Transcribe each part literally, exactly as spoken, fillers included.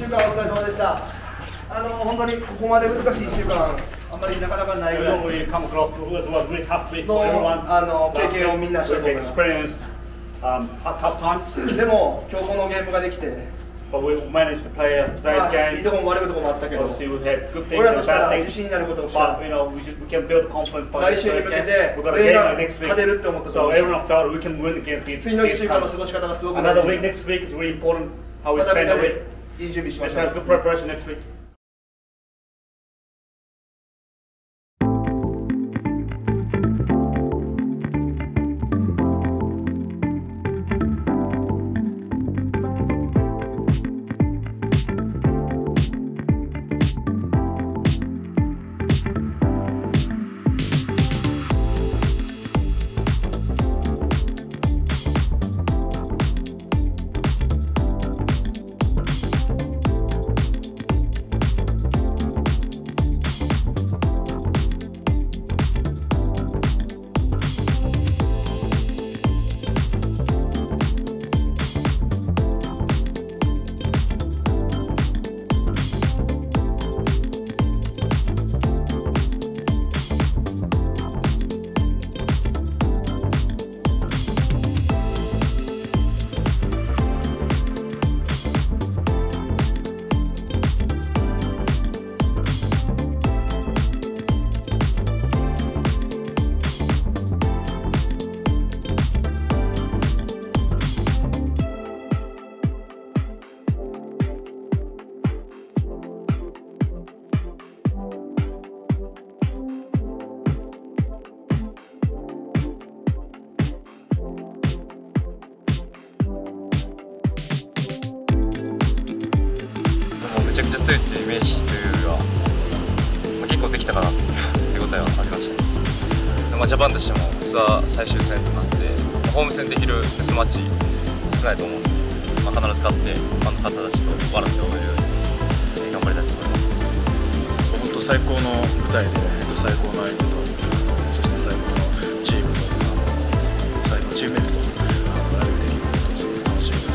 間お疲れ様でした。あの本当にここまで難しいいっしゅうかん、あんまりなかなかないぐらいのあの経験をみんなしたと思います。でも今日このゲームができて。まあ、いいとこも悪いとこもあったけど、俺らとしたら自信になることをした。来週に向けて全員が勝てるって思ったと思う。次のいっしゅうかんの過ごし方がすごく大事。またみんなでいい準備しましょう。 めちゃくちゃ強いっていうイメージというよりは、まあ、結構できたかなっていう手応えはありましたね。まあ、ジャパンとしてもツアー最終戦となって、まあ、ホーム戦できるテストマッチ少ないと思うので、まあ、必ず勝ってファンの方たちと笑って終えるように頑張りたいと思います。 本当最高の舞台で、最高の相手と、そして最高のチームと、最高のチームメイトとラグビーできることをすごく楽しみです。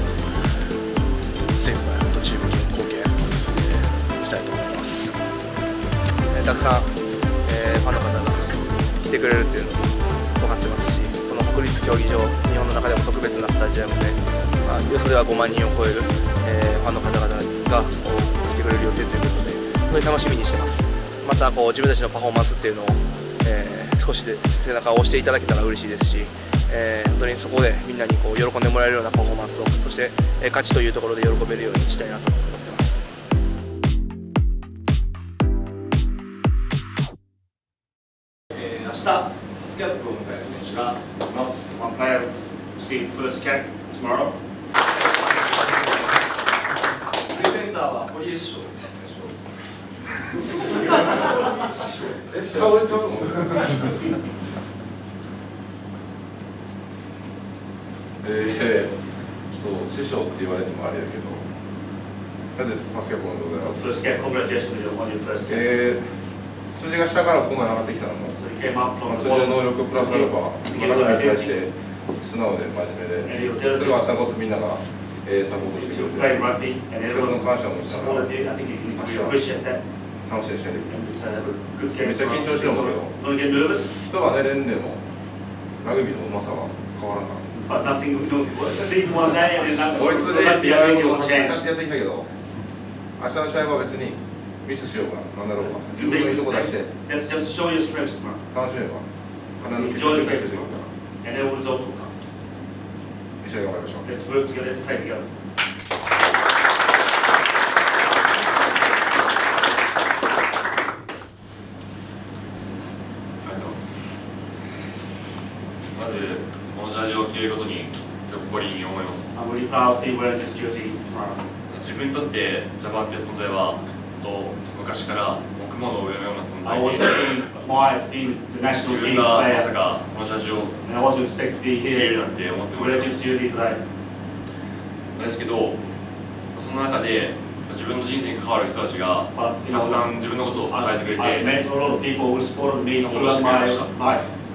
精一杯本当チームに貢献したいと思います。 えー、たくさん、えー、ファンの方が来てくれるっていうのも分かってますし、この国立競技場、日本の中でも特別なスタジアムで、まあ、よそではごまんにんを超える、えー、ファンの方々がこう来てくれる予定ということで、本当に楽しみにしてます。またこう自分たちのパフォーマンスっていうのを、えー、少しで背中を押していただけたら嬉しいですし、えー、本当にそこでみんなにこう喜んでもらえるようなパフォーマンスを、そして、えー、勝ちというところで喜べるようにしたいなと思ってます。 えー、明日初キャップを迎える選手がいます。One player received first cap tomorrow. プレゼンターは堀江師匠。顔ちゃうの。 えー、ちょっと師匠って言われてもあれやけど、まずファーストキャップおめでとうございます。えー、数字が下からここまで上がってきたのも、通常能力プラスアルファ、ラグビーに対して素直で真面目で、それがあったからこそみんなが、えー、サポートしてくれて、それの感謝もしたら、楽しみにしてる。めっちゃ緊張してるんだけど、人が寝れんでも、ラグビーのうまさは変わらない。追いつでやることをちゃんとやってきたけど、明日の試合は別にミスしようがなんだろうが、自分のいいとこ出して楽しめば必ず結果がついてくるから、一緒に頑張りましょう。 まず、このジャージを着れることにすごく誇りに思います。自分にとってジャパンって存在は昔から雲の上のような存在で、自分がまさかこのジャージを着れるなんて思ってもいなかったですけど、その中で自分の人生に関わる人たちがたくさん自分のことを支えてくれて、サポートしてくれました。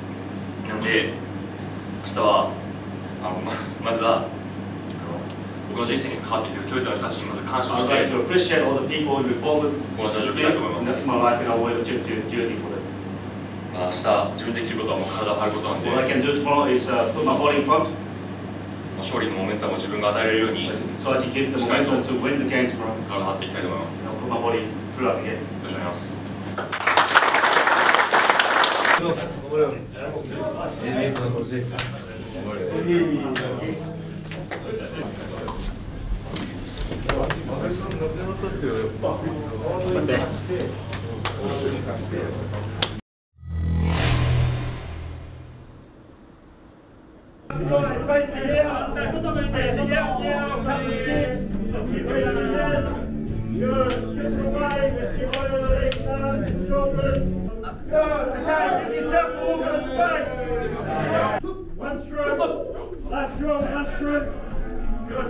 なので明日はあの ま, まずはあの僕の人生に関わってきてる全ての人たちにまず感謝して、 I'd like to appreciate all the people who involved with このジャージを着たいと思います。 that's my life and I will just do duty for them. 明日自分でできることはもう体を張ることなんで、 What I can do tomorrow is uh, put my body in front 勝利のモメンタムを自分が与えられるように so I can give the momentum to win the game tomorrow. 体を張っていきたいと思います。 I'll put my body throughout the game. よろしくお願いします。 One stroke, left draw, one stroke. Good.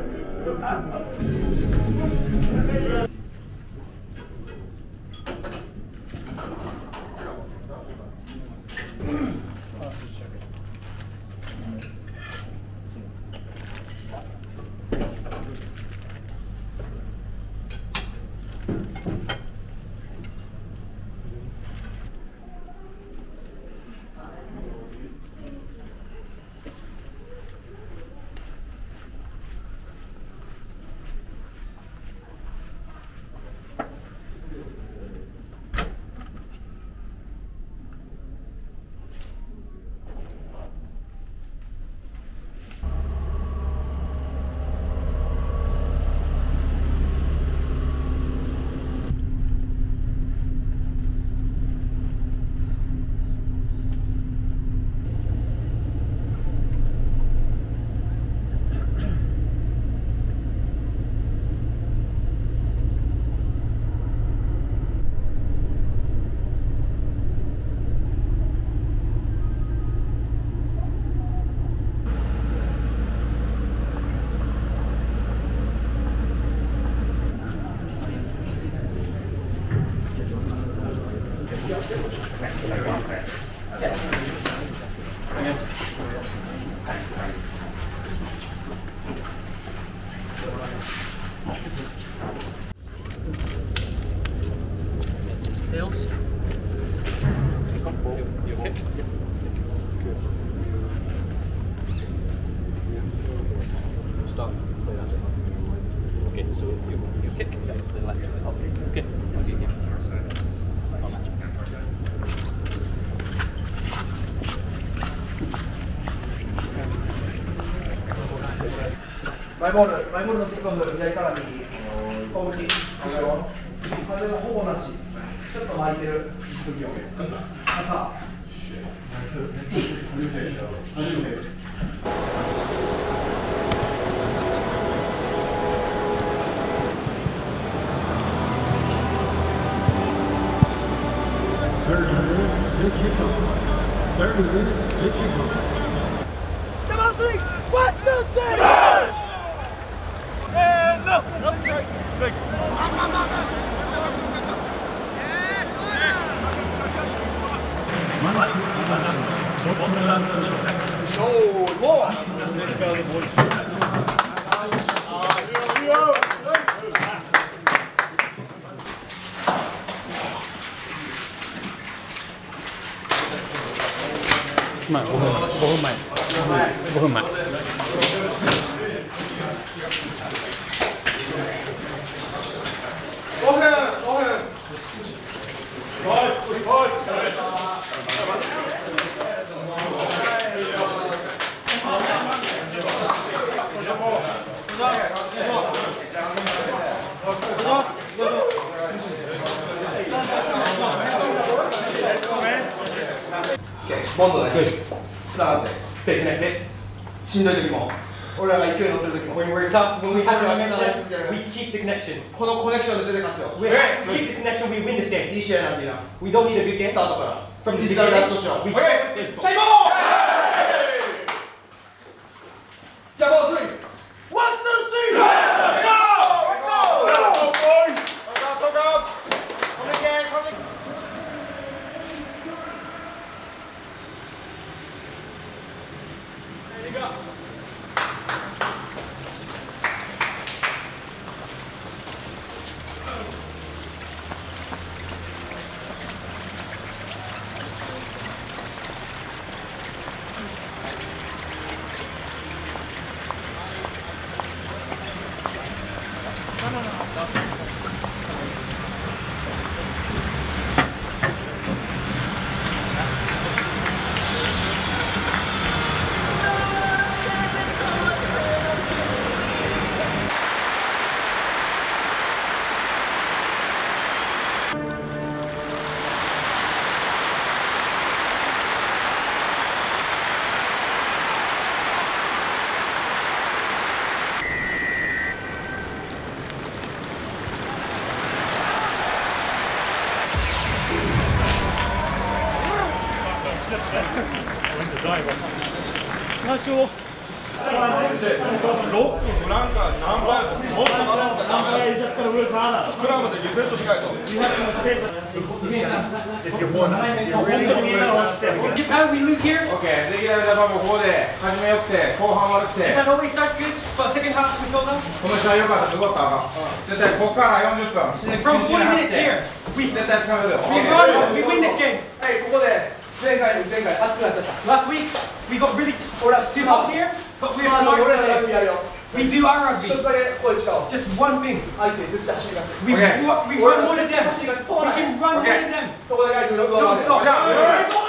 マイボール、マイボールのキックオフ、左から右、攻撃、風がほぼなし、ちょっと巻いてる時を、赤、 thirty minutes to kick off. thirty minutes to kick off. Come on, three! One, two, three! And no! Oh, more! Let's go, the boys. まあごふんまえ、ごふんまえ、ごふんまえ。 ごふん、ごふん。ボンドでつながってしんどい時も俺らが勢い乗ってる時も When we're tough, when we have 俺ら momentum, つながり続ける we keep the connection. このコネクションで出て勝つよ We keep the connection, we win this game. いい試合なんていいな We don't need a good game. スタートから From フィ the ジカルで圧 beginning, 倒しよう we シャイボーじゃあボールスリーワン、ツー、スリー Let's go! Let's go! Boys! Come again, come again! い How we lose here? Okay, できないジャパンもここで始めよくて後半悪くて Japan always starts good, but second half we fall down. この試合良かったすごかった絶対ここからよんじゅっぷん From forty minutes here, we 絶対つかめるよ we run, we win this game. はい、ここで前回前回熱くなっちゃった。 Last week we got really too hot here, but we're まあ smart 俺らのラグビーやる today. よ。 We do our 一 rugby. つだけ声違おう。 Just one thing. 相手絶対走りがつ。 We Okay. wa- we run more than them. 走りがつ。 We can run more than them. そこだけ相手の Don't stop. じゃあ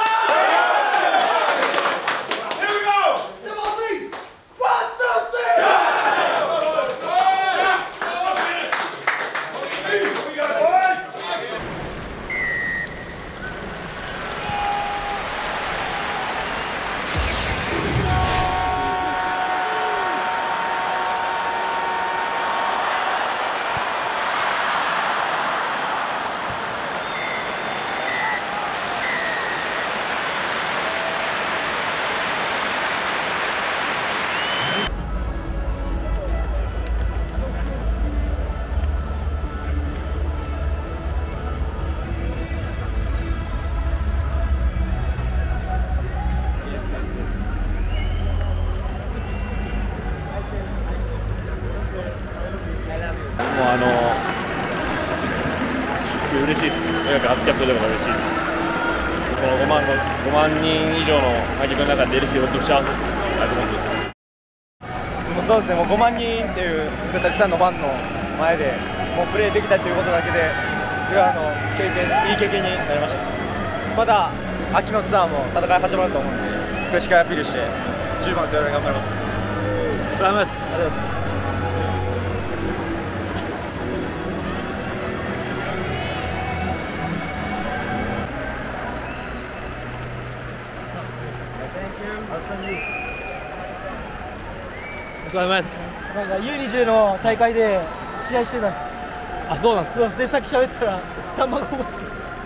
もうあの嬉しいです。とにかく初キャップということが嬉しいです。このごまんごまん人以上の観客の中で出る日をと幸せです。ありがとうございます。 そうですね、もうごまん人っていうたくさんのファンの前でもうプレーできたということだけですごいあの経験いい経験になりました。まだ秋のツアーも戦い始まると思うので、少ししっかりアピールしてじゅうばん背負い頑張ります。 ありがとうございます。ありがとうございます。お疲れ様です。 なんか ユーにじゅう の大会で試合してたんです。 あ、そうなんです。 そうで、さっき喋ったら卵持ち。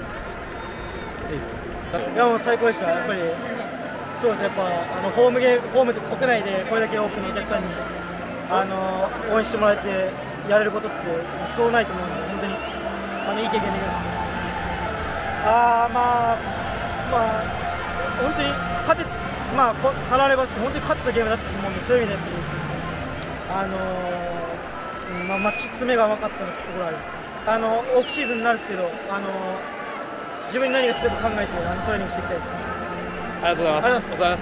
いやもう最高でした。やっぱりそうですね。やっぱあのホームゲームホームで国内でこれだけ多くのお客さんにあの応援してもらえてやれることってそうないと思うので、本当にあのいい経験できました。ああまあまあ本当に勝てまあたらればすけど本当に勝ってたゲームだったと思うんで、そういう意味でやっぱり。あのーまあ、マッチ詰めが甘かったところはあります。あのオフシーズンになるんですけど、あのー、自分に何が必要か考えてあのトレーニングしていきたいです。 ありがとうございます。ありがとうございます。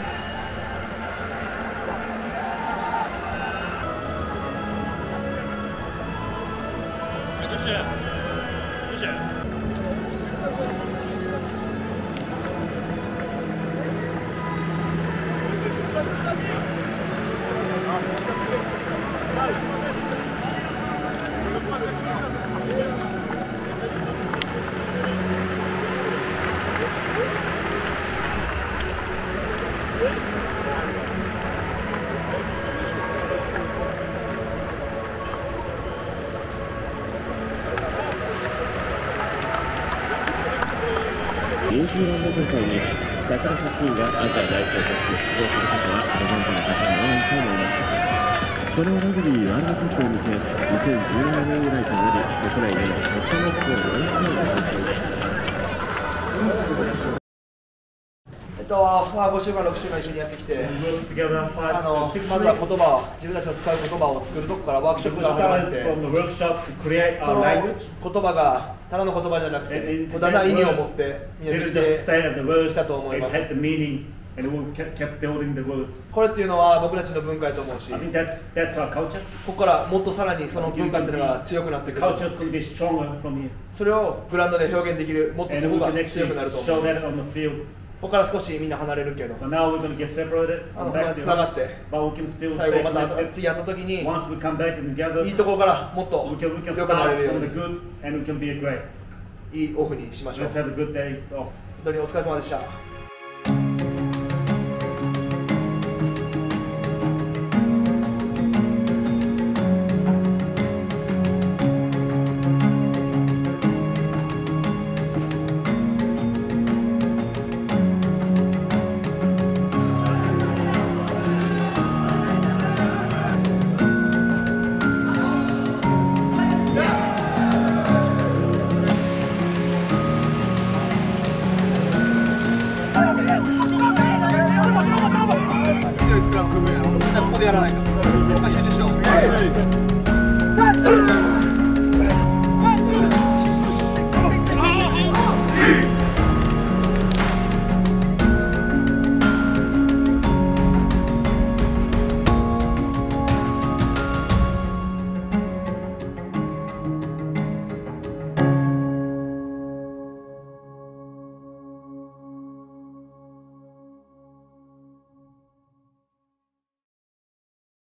ニュージーランド大会にだからはちにんがアジア代表として出場することはご存知の方も多いと思います。このラグビーワールドカップに向けにせんじゅうななねんぐらいとなり国内でのホットマッチをよんかいも開催です。 えっとまあ、ごしゅうかん、ろくしゅうかん一緒にやってきて、あのまずは言葉を、自分たちの使う言葉を作るとこからワークショップから始まって、その言葉がただの言葉じゃなくて、だんだん意味を持ってみんなできてきたと思います。 これっていうのは僕たちの文化だと思うし、ここからもっとさらにその文化っていうのが強くなってくる。それをグラウンドで表現できる、もっとそこが強くなると思う。ここから少しみんな離れるけど、つながって最後また次会った時にいいところからもっと良くなれるようにいいオフにしましょう。本当にお疲れ様でした。ここでやらないと。集中しよう。